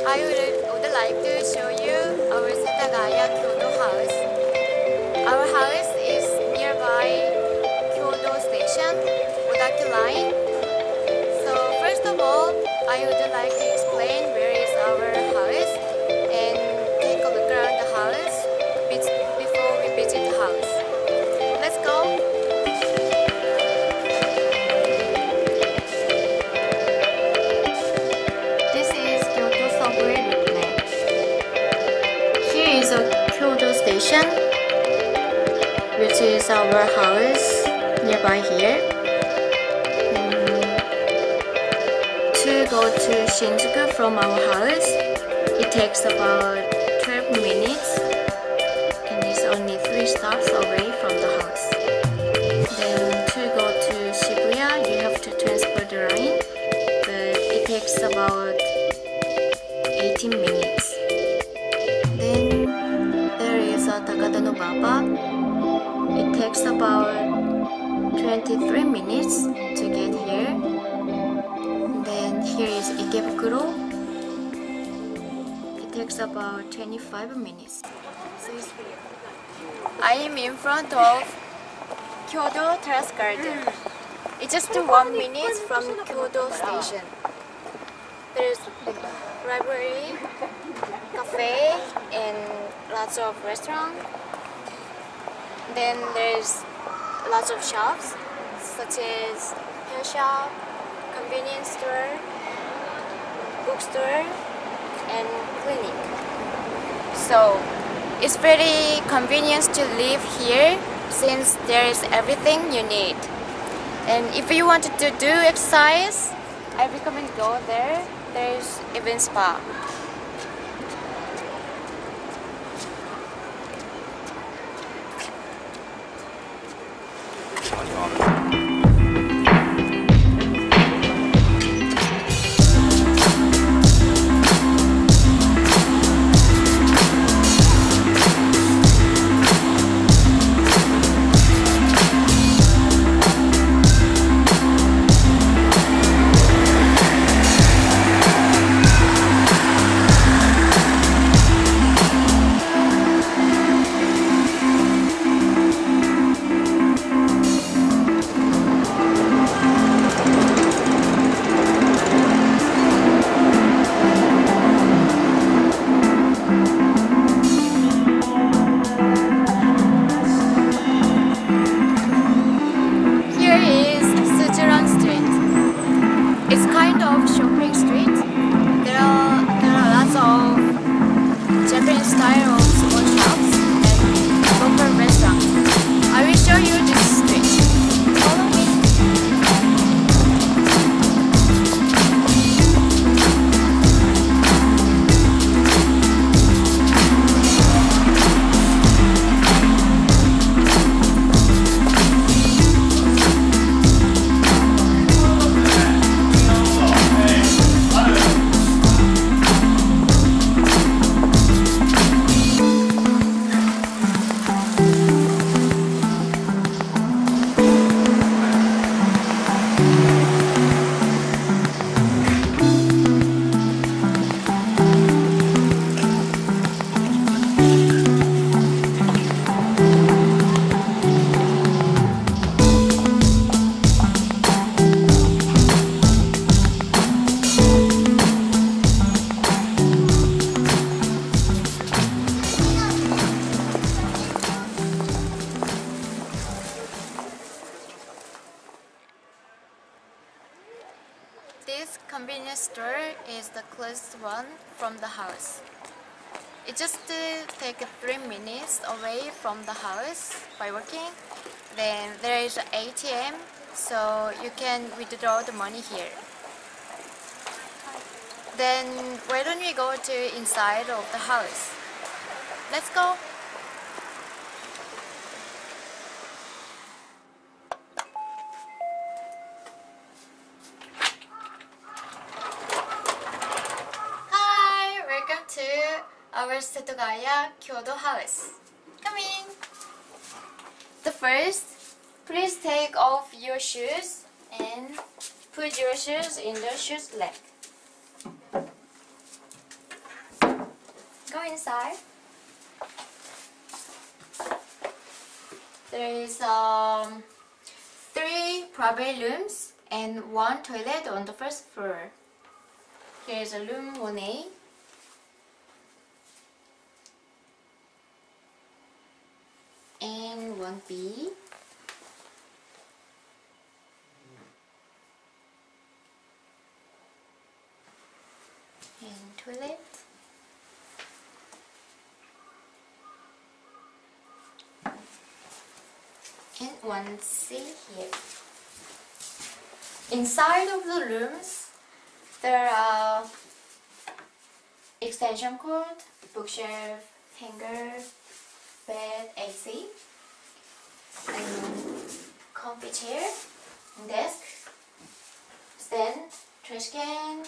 I would like to show you our Setagaya Kyoto house. Our house is nearby Kyoto Station, Odaki Line. So first of all, I would like to explain where is our house and take a look around the house before we visit the house. Let's go! This is Kyoto subway replay. Here is a Kyoto station, which is our house nearby here. To go to Shinjuku from our house, it takes about 12 minutes and it's only 3 stops away from the house. Then to go to Shibuya, you have to transfer the line, but it takes about 18 minutes. Then there is a Takadanobaba. It takes about 23 minutes to get here. Then here is Ikebukuro. It takes about 25 minutes. I am in front of Kyoto Terrace Garden. It's just 1 minute from Kyoto Station. There's library, cafe, and lots of restaurants. Then there's lots of shops such as hair shop, convenience store, bookstore, and clinic. So it's very convenient to live here since there is everything you need. And if you wanted to do exercise, I recommend go there. There's even spa. Shopping street. There are lots of Japanese style of small shops and local restaurants. I will show you this street. Follow me. This convenience store is the closest one from the house. It just takes 3 minutes away from the house by walking. Then there is an ATM, so you can withdraw the money here. Then why don't we go to inside of the house? Let's go! Our Setagaya Kyoto house. Come in! The first, please take off your shoes and put your shoes in the shoes leg. go inside. There is 3 private rooms and 1 toilet on the first floor. Here is a room 1A. And 1B. And toilet. And 1C here. Inside of the rooms, there are extension cord, bookshelf, hanger, bed, AC, and comfy chair, desk, stand, trash can,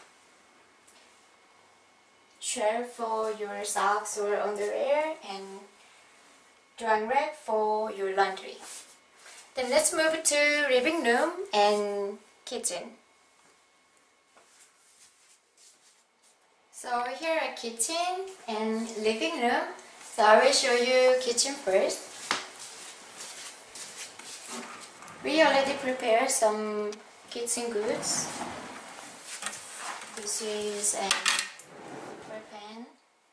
shelf for your socks or underwear, and drying rack for your laundry. Then let's move to living room and kitchen. So here are kitchen and living room. So I will show you kitchen first. We already prepared some kitchen goods. This is an pan.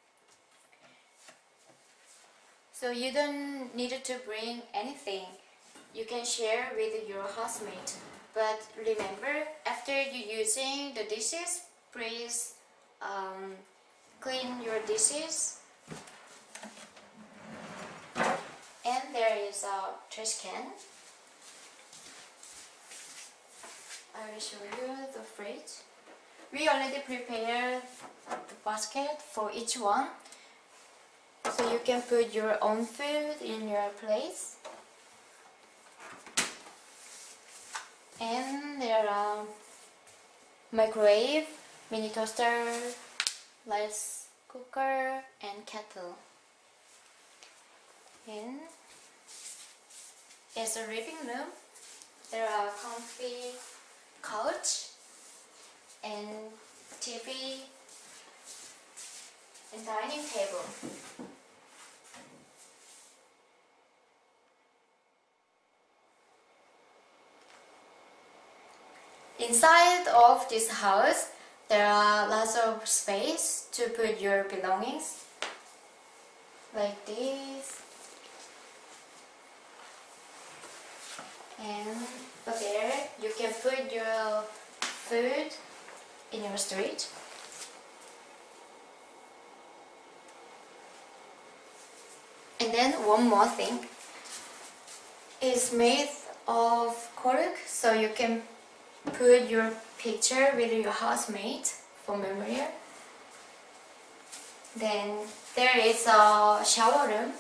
So you don't need to bring anything. You can share with your housemate. But remember, after you using the dishes, please clean your dishes. And there is a trash can. I will show you the fridge. We already prepared the basket for each one. So you can put your own food in your place. And there are microwave, mini toaster, rice cooker, and kettle. And as a living room, there are comfy couch and TV and dining table. Inside of this house, there are lots of space to put your belongings, like this. And over there, you can put your food in your storage. And then one more thing. It's made of cork, so you can put your picture with your housemate for memory. Then there is a shower room,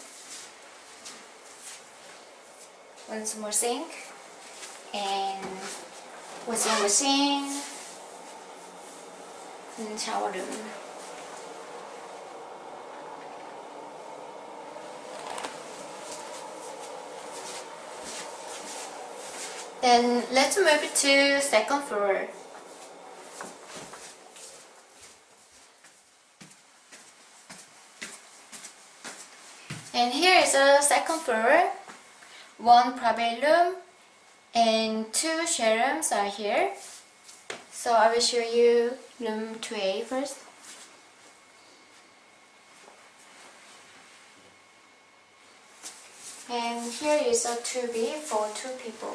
one small sink, and washing machine, and shower room. Then let's move to second floor. And here is a second floor. 1 private room and 2 share rooms are here. So I will show you room 2A first. And here is a 2B for 2 people.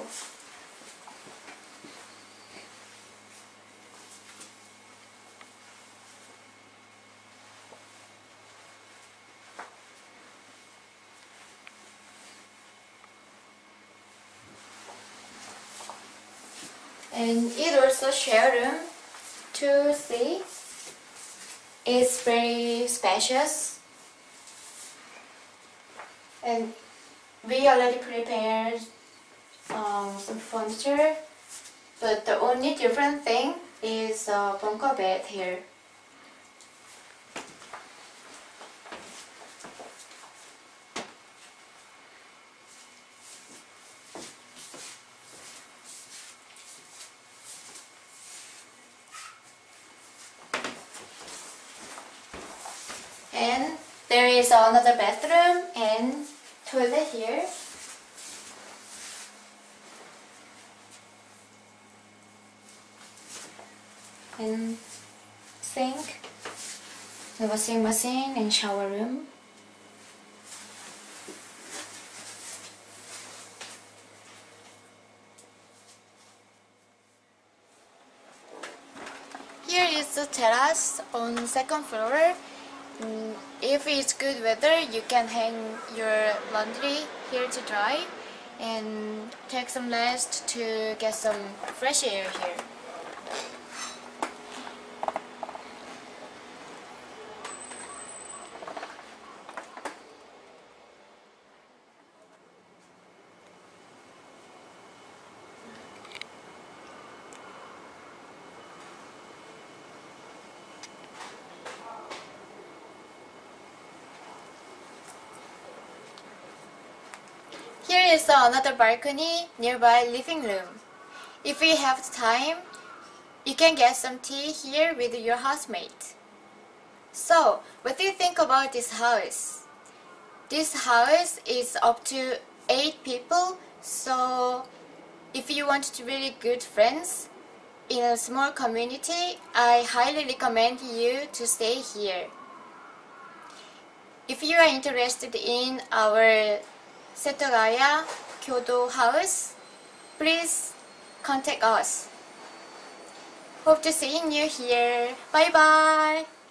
And it also share room 2C. It's very spacious. And we already prepared some furniture, but the only different thing is a bunker bed here. And there is another bathroom and toilet here. And sink, the washing machine and shower room. Here is the terrace on second floor. If it's good weather, you can hang your laundry here to dry and take some rest to get some fresh air here. Here is another balcony nearby living room. If you have time, you can get some tea here with your housemate. So, what do you think about this house? This house is up to 8 people, so if you want to really good friends in a small community, I highly recommend you to stay here. If you are interested in our Setogaya Kyoto house, please contact us. Hope to see you here. Bye bye!